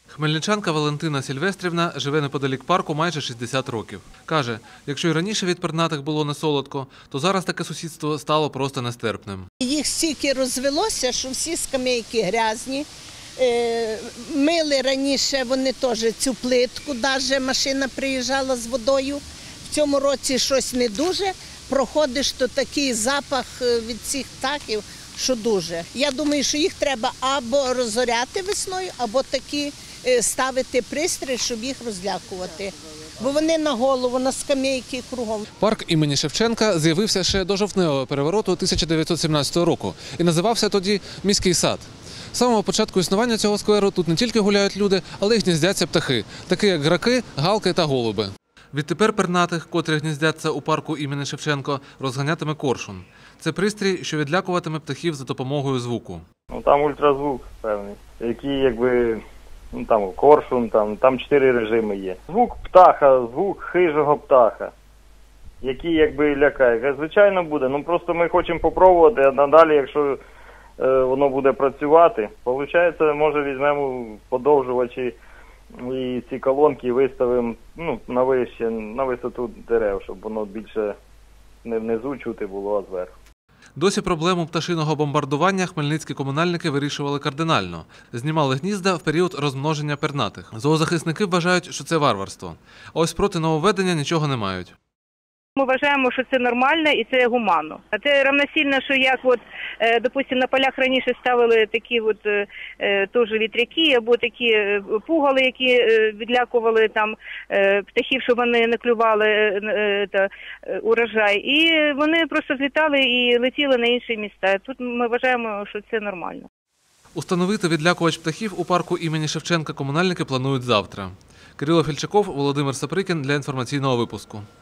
Хмельничанка Валентина Сільвестрівна живе неподалік парку майже 60 років. Каже, якщо й раніше від пернатих було не солодко, то зараз таке сусідство стало просто нестерпним. Їх стільки розвелося, що всі скамейки грязні. Мили раніше вони теж цю плитку, навіть машина приїжджала з водою. В цьому році щось не дуже. Проходиш, то такий запах від цих птахів, що дуже. Я думаю, що їх треба або розоряти весною, або такі ставити пристрій, щоб їх розлякувати. Бо вони на голову, на скамейки кругом. Парк імені Шевченка з'явився ще до жовтневого перевороту 1917 року і називався тоді «Міський сад». З самого початку існування цього скверу тут не тільки гуляють люди, але й гніздяться птахи, такі як граки, галки та голуби. Відтепер пернатих, котрі гніздяться у парку імені Шевченко, розганятиме коршун. Це пристрій, що відлякуватиме птахів за допомогою звуку. Там ультразвук певний, який там коршун, там 4 режими є. Звук птаха, звук хижого птаха, який лякає. Звичайно буде, просто ми хочемо попробувати, а надалі, якщо воно буде працювати, виходить, може візьмемо подовжувачі і ці колонки виставимо на висоту дерев, щоб воно більше не внизу чути було, а зверху. Досі проблему пташиного бомбардування хмельницькі комунальники вирішували кардинально. Знімали гнізда в період розмноження пернатих. Зоозахисники вважають, що це варварство. А ось проти нововведення нічого не мають. Ми вважаємо, що це нормально і це гуманно. А це равносильно, що як, допустимо, на полях раніше ставили такі теж вітряки або такі пугали, які відлякували там птахів, щоб вони не клювали урожай. І вони просто злітали і летіли на інші міста. Тут ми вважаємо, що це нормально. Установити відлякувач птахів у парку імені Шевченка комунальники планують завтра. Кирило Фільчаков, Володимир Саприкін для інформаційного випуску.